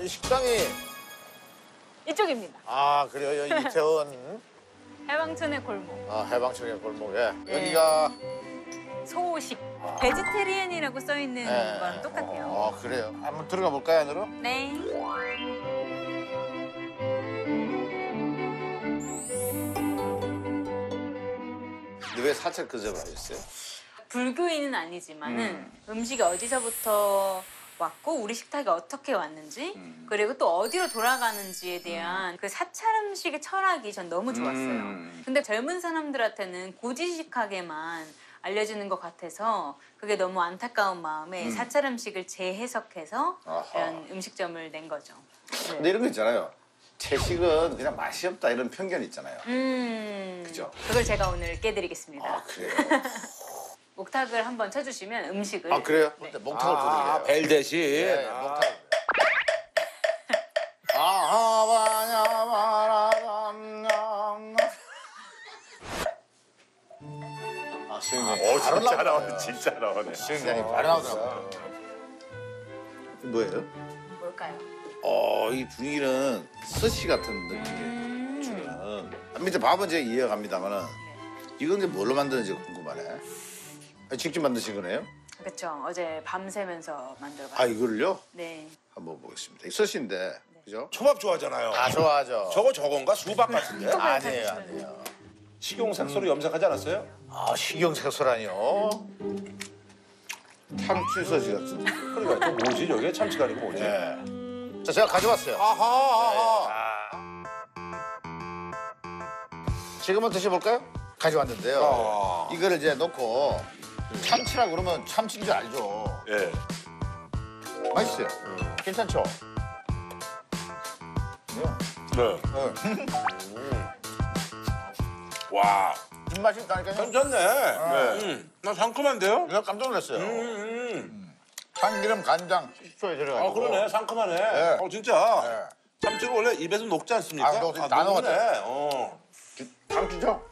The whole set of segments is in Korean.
이 식당이 이쪽입니다. 아 그래요 여기 이태원 해방촌의 골목. 아 해방촌의 골목에 예. 여기가 소식. 베지테리안이라고 써 있는 예. 거랑 똑같아요. 그래요. 한번 들어가 볼까요 안으로? 네. 근데 왜 사찰 그 점을 하셨어요? 불교인은 아니지만은 음식이 어디서부터 왔고 우리 식탁에 어떻게 왔는지 그리고 또 어디로 돌아가는지에 대한 그 사찰 음식의 철학이 전 너무 좋았어요. 근데 젊은 사람들한테는 고지식하게만 알려지는 것 같아서 그게 너무 안타까운 마음에 사찰 음식을 재해석해서 아하. 이런 음식점을 낸 거죠. 네. 근데 이런 거 있잖아요. 채식은 그냥 맛이 없다 이런 편견 있잖아요. 그죠? 그걸 제가 오늘 깨드리겠습니다. 아 그래요? 목탁을 한번 쳐주시면 음식을. 아 그래요? 네. 근데 목탁을 두드려요. 벨 대신. 네, 목탁. 아 수영장이 진짜 나오네, 진짜 나오네. 수영장이 바로 나오더라고요. 뭐예요? 뭘까요? 이 분위기는 스시 같은 느낌이 주는. 밑에 밥은 제가 이어갑니다만은 이건 이제 뭘로 만드는지 궁금하네. 직접 만드신 거네요? 그렇죠. 어제 밤새면서 만들어봤어요. 아 이거를요? 네. 한번 보겠습니다. 이 스시인데 그죠? 초밥 좋아하잖아요. 아 좋아하죠. 저건가? 수박 같은데? 아니에요. 식용색소로 염색하지 않았어요? 아 식용색소라니요? 참치 스시 같은데. 그러니까 저 뭐지 저게? 참치가 아니고 뭐지? 네. 자 제가 가져왔어요. 아하. 지금은 드셔볼까요? 가져왔는데요. 이거를 이제 넣고 참치라고 그러면 참치인 줄 알죠. 예. 맛있어요. 괜찮죠? 네. 와. 뒷맛이 있다니까요. 괜찮네. 나 상큼한데요? 내가 깜짝 놀랐어요. 참기름, 간장, 식초에 들어가지고. 아 그러네, 상큼하네. 네. 진짜. 참치가 원래 입에서 녹지 않습니까? 아, 다 녹네. 녹았죠. 참치죠?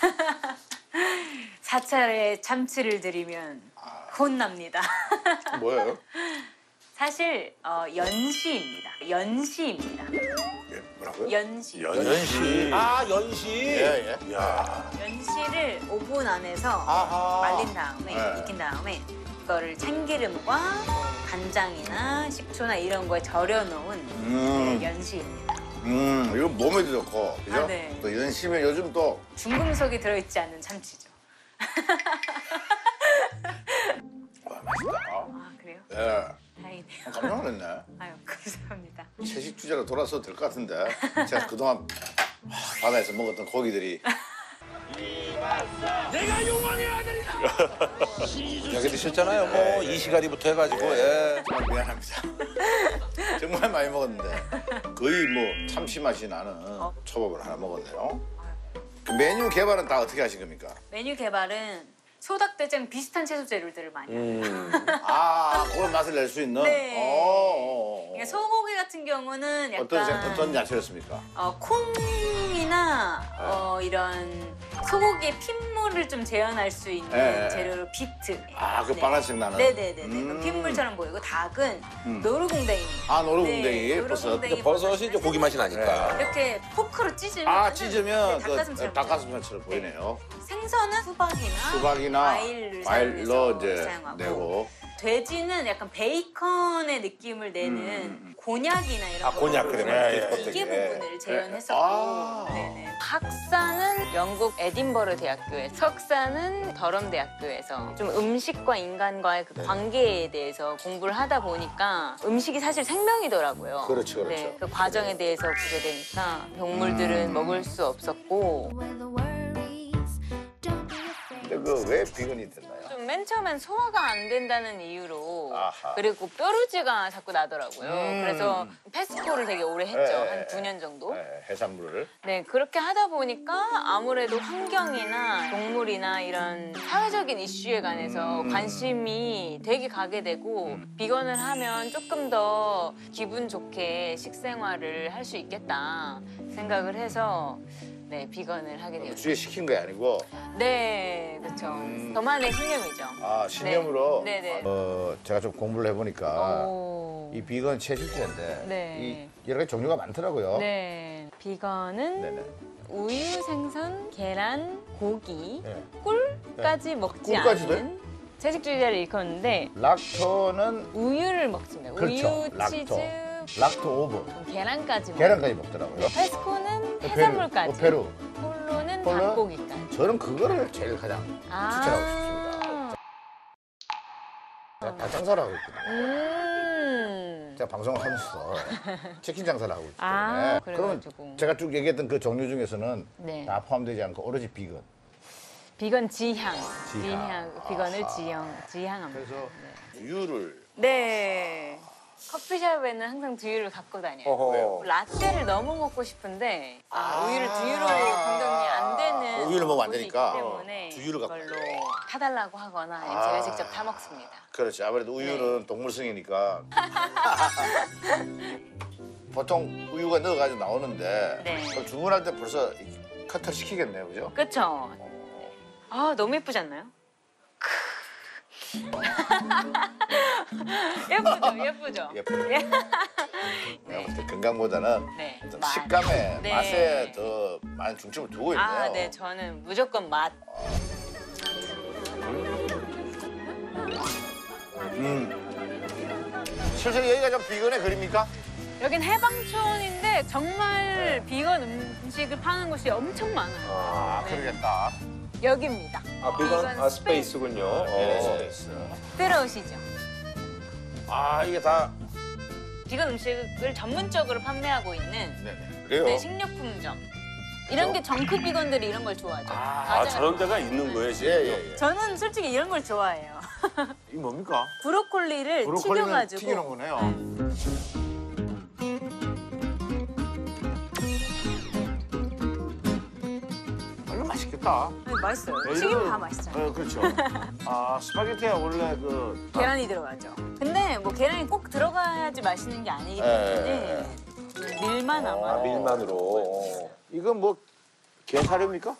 사찰에 참치를 드리면 혼납니다. 뭐예요? 사실 연시입니다. 연시입니다. 예, 뭐라고요? 연시. 연시. 아, 연시. 예. 야. 연시를 오븐 안에서 아하. 말린 다음에 네. 익힌 다음에 이거를 참기름과 간장이나 식초나 이런 거에 절여 놓은 네, 연시입니다. 이거 몸에도 좋고, 그죠? 아, 네. 또 연시면 요즘 또 중금속이 들어있지 않은 참치죠. 와, 맛있다. 아 그래요? 예. 다행이네요. 깜짝 놀랐네. 아유 감사합니다. 채식 주제로 돌아서도 될 것 같은데. 제가 그동안 바다에서 먹었던 고기들이. 여기 드셨잖아요. 뭐 이 시간이부터 해가지고. 예. 정말 미안합니다. 정말 많이 먹었는데 거의 뭐 참치 맛이 나는 초밥을 하나 먹었네요. 그 메뉴 개발은 다 어떻게 하신 겁니까? 메뉴 개발은 소닭대장 비슷한 채소 재료들을 많이 합니다. 아, 그런 맛을 낼 수 있는? 네. 그러니까 소고기 같은 경우는 약간 어떤 야채였습니까? 콩이나 이런 소고기의 핏물을 좀 재현할 수 있는 네. 재료로 비트. 아, 그 빨간색 나는? 네네네. 그 핏물처럼 보이고 닭은 노루궁뎅입니다. 아, 노루궁뎅이, 버섯. 노루궁뎅이 버섯이 이제 고기 맛이 나니까. 이렇게 포크로 찢으면 아, 찢으면 네, 닭가슴살 닭가슴살처럼 보이네요. 생선은 수박이나 과일로 사용해서 이제 사용하고 내고. 돼지는 약간 베이컨의 느낌을 내는 곤약이나 이런 아, 곤약, 그래. 예, 이게 예. 부분을 재현했었고 아. 네네. 학사는 영국 에딘버러 대학교에 석사는 더럼 대학교에서 좀 음식과 인간과의 그 관계에 대해서 공부를 하다 보니까 음식이 사실 생명이더라고요. 그렇죠. 네, 그 과정에 대해서 보게 되니까 동물들은 먹을 수 없었고 근데 그 왜 비건이 됐나요? 좀 맨 처음엔 소화가 안 된다는 이유로 아하. 그리고 뼈루지가 자꾸 나더라고요. 그래서 패스트포를 되게 오래 했죠. 네. 한 9년 정도. 네, 해산물을. 네, 그렇게 하다 보니까 아무래도 환경이나 동물이나 이런 사회적인 이슈에 관해서 관심이 되게 가게 되고 비건을 하면 조금 더 기분 좋게 식생활을 할 수 있겠다 생각을 해서 네, 비건을 하게 되었어요. 주위에 시킨 게 아니고. 네, 그렇죠. 저만의 신념이죠. 아, 신념으로. 네, 네. 제가 좀 공부를 해보니까 오. 이 비건 채식주인데 네. 이 여러 가지 종류가 많더라고요. 네, 비건은 네네. 우유, 생선, 계란, 고기, 네. 꿀까지 먹지 꿀까지도요? 않은 채식주의자를 일컫는데 락토는 우유를 먹습니다. 그렇죠. 우유, 락토. 치즈, 락토 오브. 계란까지 계란까지 먹더라고요. 페스코는 해산물까지. 페루. 폴로는 폴로? 닭고기까지. 저는 그거를 제일 가장 추천하고 싶습니다. 제가 다 장사를 하고 있거든요. 제가 방송을 하면서 치킨 장사를 하고 있기 때문에 아, 그러면 그래가지고. 제가 쭉 얘기했던 그 종류 중에서는 네. 다 포함되지 않고 오로지 비건. 비건 지향. 지향. 비건을 지향합니다. 그래서 우유를 네. 커피숍에는 항상 두유를 갖고 다녀요. 어허. 라떼를 너무 먹고 싶은데 우유를 두유로 변경이 안 되는 우유를 먹으면 안 곳이 되니까 있기 때문에 두유를 갖고 그걸로 타달라고 하거나 아니면 제가 직접 타 먹습니다. 그렇지. 아무래도 우유는 동물성이니까 보통 우유가 넣어가지고 나오는데 네. 그럼 주문할 때 벌써 커트를 시키겠네요, 그죠? 그쵸? 아 너무 예쁘지 않나요? 예쁘죠, 예쁘죠. 예쁘죠. 예. 내가 볼 때 건강보다는 네. 어떤 맛. 식감에 네. 맛에 더 많은 중점을 두고 있네요. 아, 네, 저는 무조건 맛. 실제로 여기가 좀 비건의 거리입니까? 여긴 해방촌인데 정말 비건 음식을 파는 곳이 엄청 많아요. 아, 네. 그러겠다. 여기입니다. 아, 비건 스페이스군요. 들어오시죠. 아, 이게 다 비건 음식을 전문적으로 판매하고 있는 네네. 그래요? 네, 식료품점. 이런 게 정크 비건들이 이런 걸 좋아하죠. 아, 과자가 저런 데가 있는 거예요, 예, 지금? 예, 예. 저는 솔직히 이런 걸 좋아해요. 이게 뭡니까? 브로콜리를 브로콜리는 튀겨가지고 튀기는 거네요. 이거 맛있겠다. 네, 맛있어요. 네, 튀김 이거는- 다 맛있잖아요. 그렇죠. 아, 스파게티가 원래 계란이 들어가죠. 근데 뭐 계란이 꼭 들어가야지 맛있는 게 아니기 때문에 밀만 아, 아마 밀만으로. 이건 뭐 게사료입니까?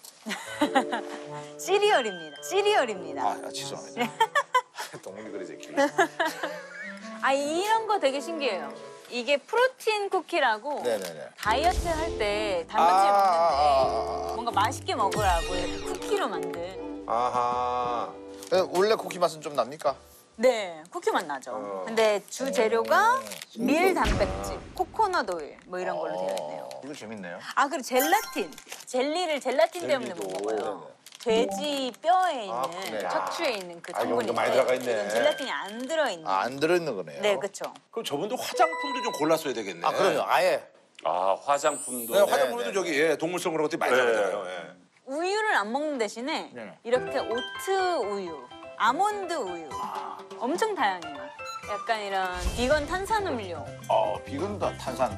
시리얼입니다. 시리얼입니다. 아, 죄송합니다. 동물이 그러지 길. 아 이런 거 되게 신기해요. 이게 프로틴 쿠키라고 네네네. 다이어트 할 때 단백질 먹는데 뭔가 맛있게 먹으라고 이렇게 쿠키로 만든. 아하. 원래 쿠키 맛은 좀 납니까? 네, 쿠키 맛 나죠. 근데 주 재료가 밀 단백질, 코코넛 오일 뭐 이런 걸로 되어 있네요. 이거 재밌네요. 아 그리고 젤라틴, 젤리를 젤라틴 때문에 못 먹어요. 돼지 뼈에 있는 그래요? 척추에 있는 그 아, 이거 성분이 많이 들어가 있네. 이건 젤라틴이 안 들어있는. 아, 안 들어있는 거네요. 네, 그렇죠. 그럼 저분도 화장품도 좀 골랐어야 되겠네. 아, 그럼요. 아예. 아, 화장품도. 네, 화장품도 네, 저기 예, 동물성 그런 것들이 많이 네. 들어가잖아요. 예. 우유를 안 먹는 대신에 네네. 이렇게 오트 우유, 아몬드 우유 엄청 다양해요. 약간 이런 비건 탄산음료. 비건도 탄산.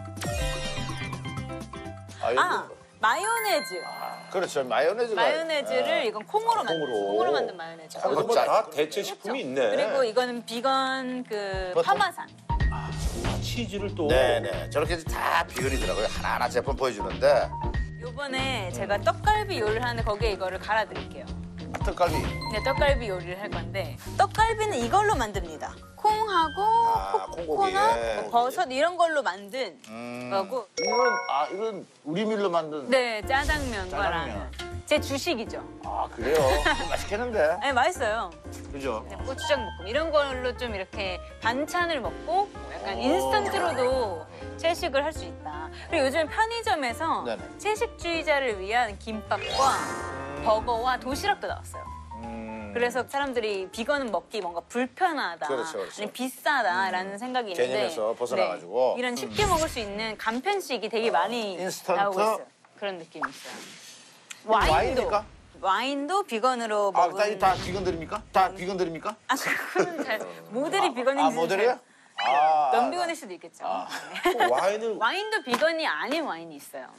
아, 이거 아, 마요네즈. 그렇죠. 마요네즈가. 마요네즈를 이건 콩으로 만든 콩으로 만든 마요네즈. 콩으로. 그리고 다 대체 식품이 있네. 그리고 이거는 비건 그 버터. 파마산. 치즈를 또. 네네. 저렇게 다 비건이더라고요. 하나하나 제품 보여주는데. 요번에 제가 떡갈비 요리를 하는데 거기에 이거를 갈아드릴게요. 떡갈비. 네, 떡갈비 요리를 할 건데 떡갈비는 이걸로 만듭니다. 콩하고 콩고기에. 코코넛, 버섯 이런 걸로 만든 거고 이건 우리 밀로 만든. 네, 짜장면과 짜장면. 라면. 제 주식이죠. 아, 그래요? 맛있겠는데? 네, 맛있어요. 그죠? 네, 고추장 볶음 이런 걸로 좀 이렇게 반찬을 먹고 약간 인스턴트로도 채식을 할 수 있다. 그리고 요즘 편의점에서 네네. 채식주의자를 위한 김밥과 버거와 도시락도 나왔어요. 그래서 사람들이 비건은 먹기 뭔가 불편하다, 그렇죠, 그렇죠. 아니면 비싸다라는 생각이 있는데 개념에서 벗어나가지고. 이런 쉽게 먹을 수 있는 간편식이 되게 많이 인스턴트? 나오고 있어요. 그런 느낌이 있어요. 와인입니까? 와인도 비건으로 아, 먹은. 다 비건들입니까? 다 비건들입니까? 아, 그거는 잘 모델이 비건인지 아, 모델이에요? 아. 넌비건일 수도 있겠죠. 와인을 와인도 비건이 아닌 와인이 있어요.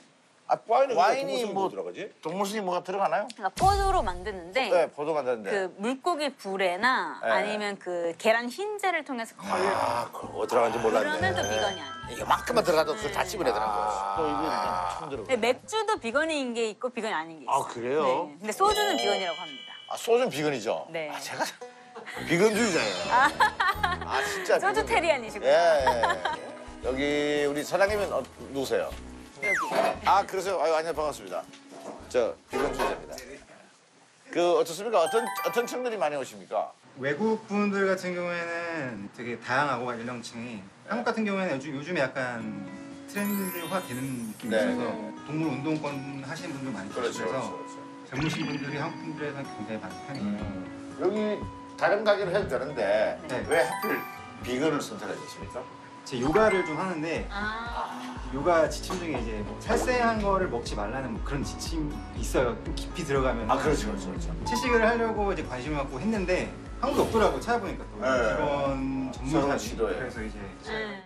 아, 와인에 와인이 뭐 뭐 들어가지? 동물순이 뭐가 들어가나요? 그러니까 포도로 만드는데 네, 포도 만드는데. 그 물고기 불에나 네. 아니면 그 계란 흰자를 통해서 걸러. 아, 그거 들어간지 몰랐네. 그러면 또 비건이 아니에요. 이만큼만 들어가도 그걸 다 찝어내더라고요. 또 이거 일단 처음 들어. 근데 맥주도 비건인 게 있고 비건이 아닌 게 있어요. 아, 그래요? 네. 근데 소주는 비건이라고 합니다. 아, 소주는 비건이죠? 네. 아, 제가 비건주의자예요. 아, 진짜. 소주 비건주의. 테리안이시구나. 예. 여기 우리 사장님은 누구세요? 아, 그러세요? 아유, 안녕, 반갑습니다. 저 비건주의자입니다. 그 어떻습니까? 어떤 층들이 많이 오십니까? 외국 분들 같은 경우에는 되게 다양하고 연령층이 한국 같은 경우에는 요즘에 약간 트렌드화 되는 느낌이 네. 있어서 동물 운동권 하시는 분들 많이 그렇죠, 계셔서 그렇죠. 젊으신 분들이 한국 분들에서는 굉장히 많은 편이에요. 여기 다른 가게를 해도 되는데 네. 왜 하필 비건을 선택하셨습니까? 제 요가를 좀 하는데 아, 요가 지침 중에 이제 뭐 살생한 거를 먹지 말라는 뭐 그런 지침이 있어요. 좀 깊이 들어가면. 아, 그렇죠. 채식을 하려고 이제 관심을 갖고 했는데 한국에 없더라고 찾아보니까 또 네. 비건 새로운 전문사지. 시도에. 그래서 이제 네.